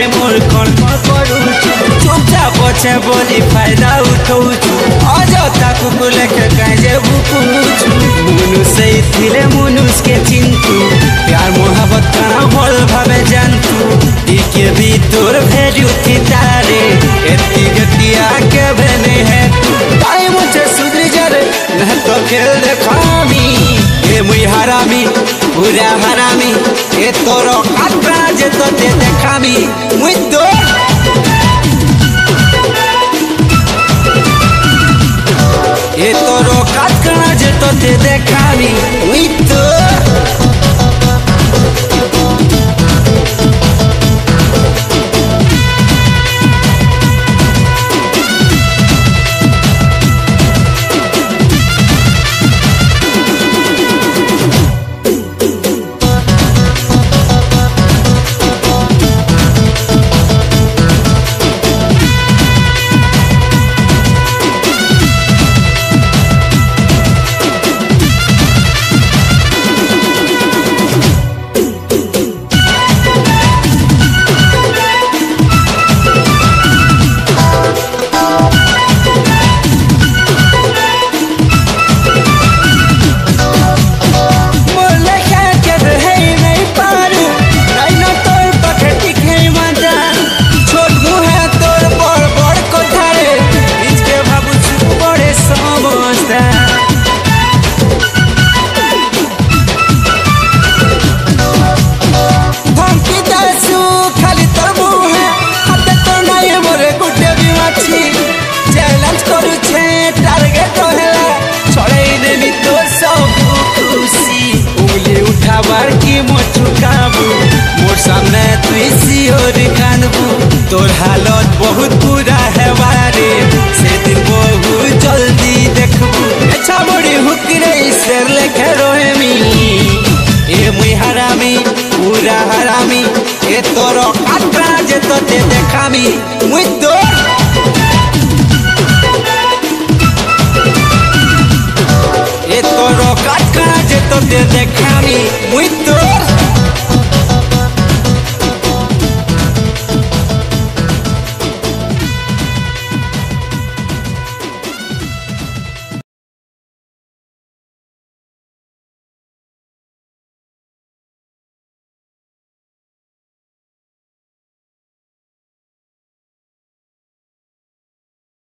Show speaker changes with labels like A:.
A: मोर कर्म करू चुपचाप पछे बोली फायदा उठाऊ अजता कुकुल के कहे भूकुचु मुनुष थिले मुनुष के चिंतु प्यार मोहब्बत कना भल भावे जानतु इके भी तोर भेजू थी तारे एती गतिया के बने है ताई मुझे सुधरी जरे न तो खेल देखामी ए मुई हरामी पूरा हरामी ए तोरो काटना जे तो ते देखामी मुई तो ए तोरो काटना जे तो ते देखामी मुई तो मोर सामने तुसी और कानबू तोर हालत बहुत बुरा है बारे से दिन बहुत जल्दी देखबू अच्छा बड़ी हुकरे शेर लेखे रोहेमी ए मुई हरामी पूरा हरामी ए तोरो काटना जे तो ते देखामी मुई तो ए तोरो काटना जे तो ते देखामी मुई